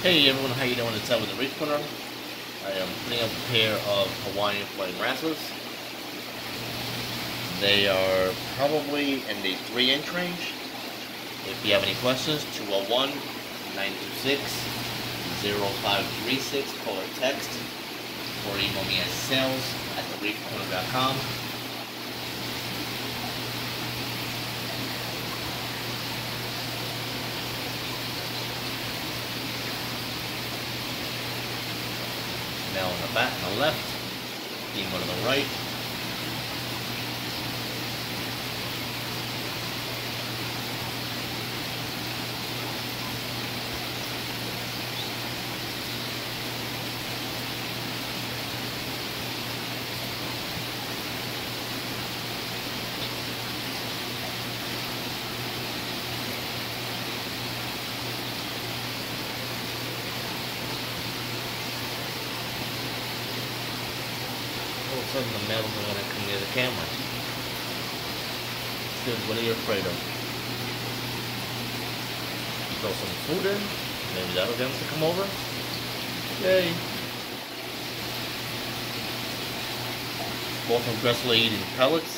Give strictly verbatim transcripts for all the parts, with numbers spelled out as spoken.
Hey everyone, how you doing? It's Ed with the Reef Corner. I am putting up a pair of Hawaiian flying wrestlers. They are probably in the three inch range. If you have any questions, two oh one, nine two six, oh five three six, call or text, or email me at sales at the reef corner dot com. Male on the back on the left, female on the right. All of a sudden the males are going to come near the camera. Dude, what are you afraid of? Throw some food in, maybe that'll get them to come over. Yay! Both aggressively eating pellets.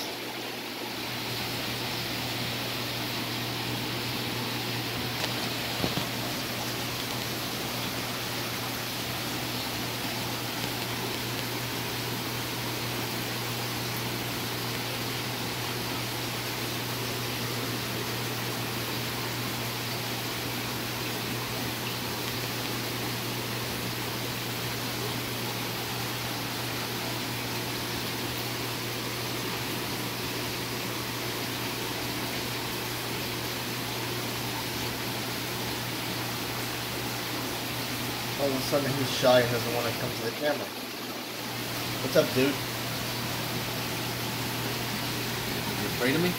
All of a sudden he's shy and doesn't want to come to the camera. What's up, dude? You afraid of me?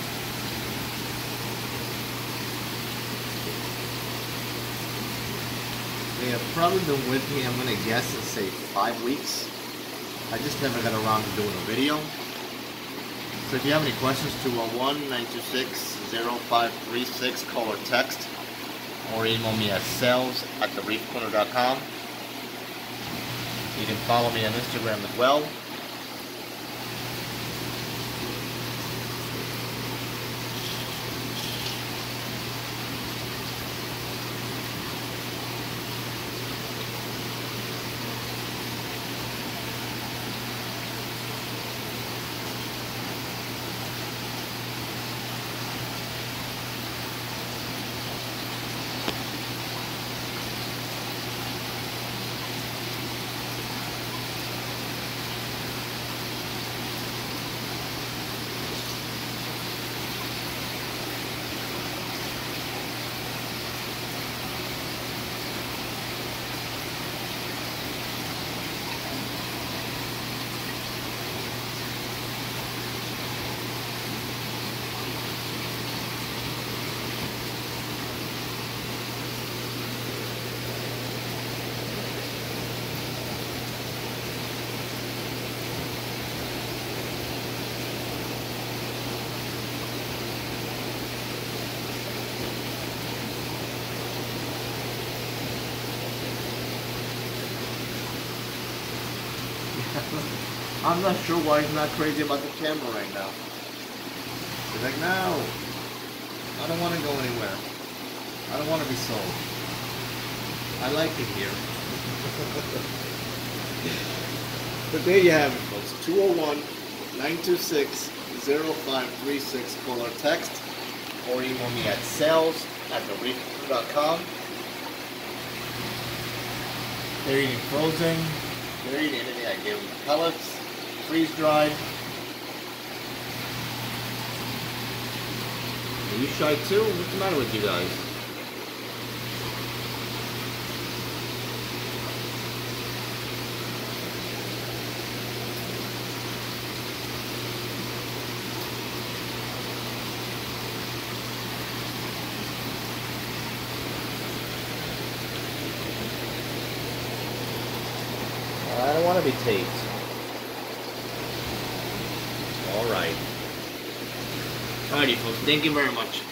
They have probably been with me, I'm going to guess, and say five weeks. I just never got around to doing a video. So if you have any questions, two oh one, nine two six, oh five three six, call or text. Or email me at sales at the reef corner dot com. You can follow me on Instagram as well. I'm not sure why he's not crazy about the camera right now. He's like, no, I don't want to go anywhere. I don't want to be sold. I like it here. But there you have it, folks. two oh one, nine two six, oh five three six. Call or text. Or email me at sales at the reef corner dot com. They're eating frozen. They're eating anything I gave them. Pellets, freeze dried. Are you shy too? What's the matter with you guys? I don't want to be taped. Alright. Alrighty folks, thank you very much.